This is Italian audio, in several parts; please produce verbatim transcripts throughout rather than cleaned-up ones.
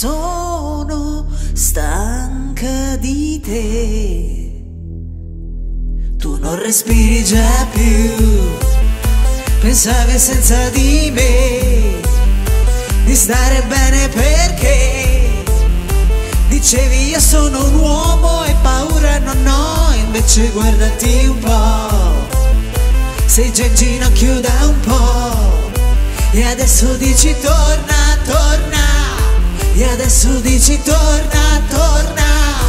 Sono stanca di te, tu non respiri già più. Pensavi senza di me di stare bene perché dicevi io sono un uomo e paura non ho. Invece guardati un po', sei già in ginocchio da un po'. E adesso dici torna, torna. E adesso dici torna, torna.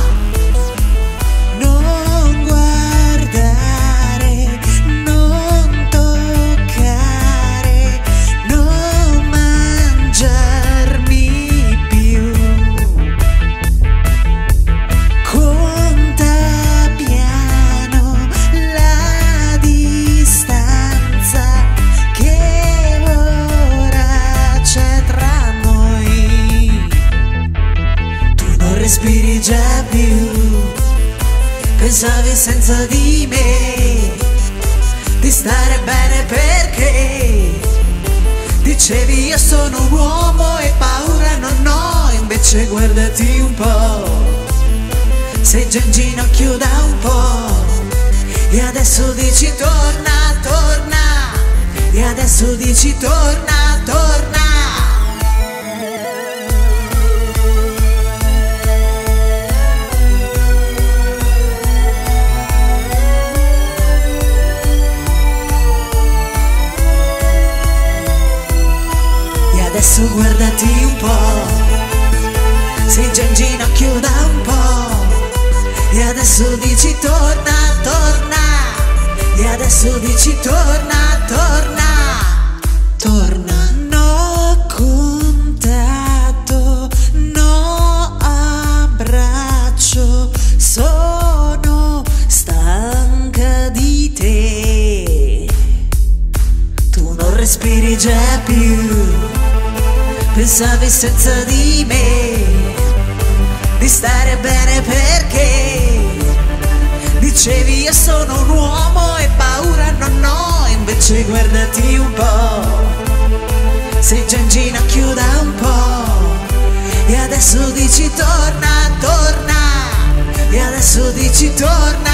Non guardare, non toccare, non mangiarmi più. Conta piano la distanza che ora c'è tra noi. Tu non respiri già più. Pensavi senza di me di stare bene perché dicevi io sono un uomo e paura non ho. Invece guardati un po', sei già in ginocchio da un po'. E adesso dici torna, torna. E adesso dici torna, torna. Adesso guardati un po', sei già in ginocchio da un po'. E adesso dici torna, torna. E adesso dici torna, torna. Torna. No contatto, no abbraccio, sono stanca di te. Tu non respiri già più. Pensavi senza di me di stare bene perché dicevi io sono un uomo e paura non ho. Invece guardati un po', sei già in ginocchio da un po'. E adesso dici torna, torna. E adesso dici torna.